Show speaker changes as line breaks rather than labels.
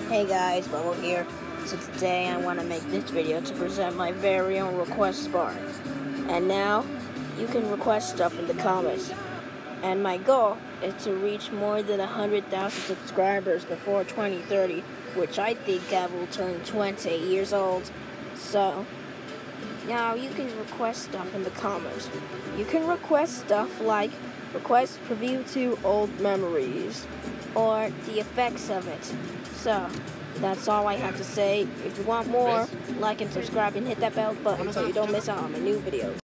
Hey guys, Bubble here. So today I want to make this video to present my very own request bar. And now, you can request stuff in the comments. And my goal is to reach more than 100,000 subscribers before 2030, which I think I will turn 20 years old. So, now you can request stuff in the comments. You can request stuff like request preview to old memories or the effects of it. So, that's all I have to say. If you want more, like and subscribe and hit that bell button so you don't miss out on my new videos.